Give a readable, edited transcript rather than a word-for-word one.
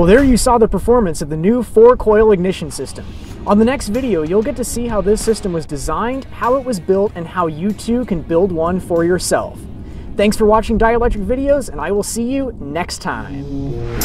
Well, there you saw the performance of the new 4-coil ignition system. On the next video, you'll get to see how this system was designed, how it was built, and how you too can build one for yourself. Thanks for watching Dielectric videos, and I will see you next time.